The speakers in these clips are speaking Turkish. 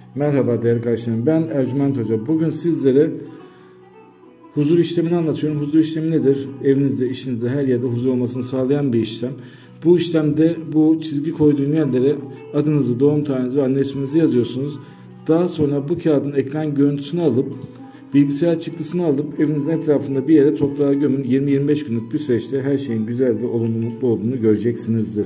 Merhaba değerli kardeşlerim, ben Ercüment Hoca. Bugün sizlere huzur işlemini anlatıyorum. Huzur işlemi nedir? Evinizde, işinizde, her yerde huzur olmasını sağlayan bir işlem. Bu işlemde bu çizgi koyduğum yerlere adınızı, doğum tarihinizi ve anne isminizi yazıyorsunuz. Daha sonra bu kağıdın ekran görüntüsünü alıp bilgisayar çıktısını alıp evinizin etrafında bir yere toprağa gömün. 20-25 günlük bir süreçte her şeyin güzel ve olumlu, mutlu olduğunu göreceksinizdir.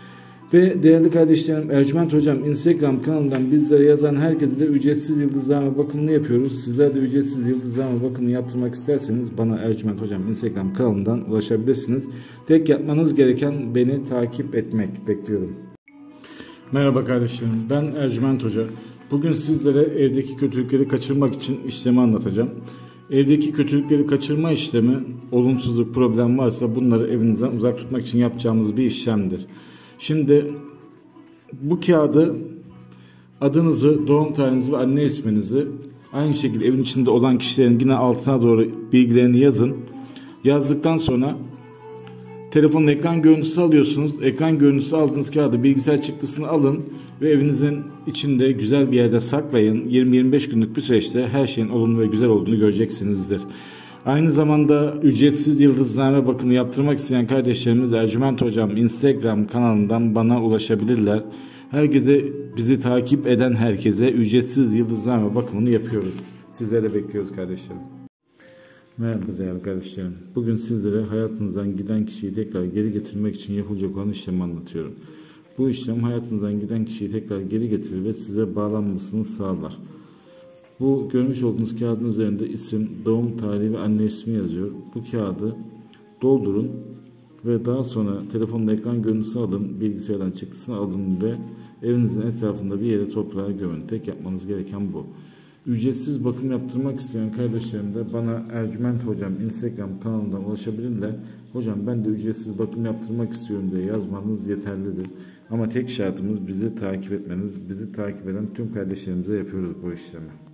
Ve değerli kardeşlerim, Ercüment Hocam Instagram kanalından bizlere yazan herkese de ücretsiz yıldızlama bakımını yapıyoruz. Sizler de ücretsiz yıldızlama bakımını yaptırmak isterseniz bana Ercüment Hocam Instagram kanalından ulaşabilirsiniz. Tek yapmanız gereken beni takip etmek. Bekliyorum. Merhaba kardeşlerim, ben Ercüment Hoca. Bugün sizlere evdeki kötülükleri kaçırmak için işlemi anlatacağım. Evdeki kötülükleri kaçırma işlemi, olumsuzluk, problem varsa bunları evinizden uzak tutmak için yapacağımız bir işlemdir. Şimdi bu kağıdı adınızı, doğum tarihinizi ve anne isminizi aynı şekilde evin içinde olan kişilerin yine altına doğru bilgilerini yazın. Yazdıktan sonra telefonun ekran görüntüsü alıyorsunuz. Ekran görüntüsü aldığınız kağıdı bilgisayar çıktısını alın ve evinizin içinde güzel bir yerde saklayın. 20-25 günlük bir süreçte her şeyin olumlu ve güzel olduğunu göreceksinizdir. Aynı zamanda ücretsiz yıldızlama bakımı yaptırmak isteyen kardeşlerimiz Ercüment Hocam Instagram kanalından bana ulaşabilirler. Herkese, bizi takip eden herkese ücretsiz yıldızlama bakımını yapıyoruz. Sizleri bekliyoruz kardeşlerim. Merhaba değerli kardeşlerim. Bugün sizlere hayatınızdan giden kişiyi tekrar geri getirmek için yapılacak olan işlemi anlatıyorum. Bu işlem hayatınızdan giden kişiyi tekrar geri getirir ve size bağlanmasını sağlar. Bu görmüş olduğunuz kağıdın üzerinde isim, doğum tarihi ve anne ismi yazıyor. Bu kağıdı doldurun ve daha sonra telefonun ekran görüntüsü alın, bilgisayardan çıktısını alın ve evinizin etrafında bir yere toprağa gömün. Tek yapmanız gereken bu. Ücretsiz bakım yaptırmak isteyen kardeşlerim de bana Ercüment Hocam Instagram kanalından ulaşabilirler. Hocam ben de ücretsiz bakım yaptırmak istiyorum diye yazmanız yeterlidir. Ama tek şartımız bizi takip etmeniz. Bizi takip eden tüm kardeşlerimize yapıyoruz bu işlemi.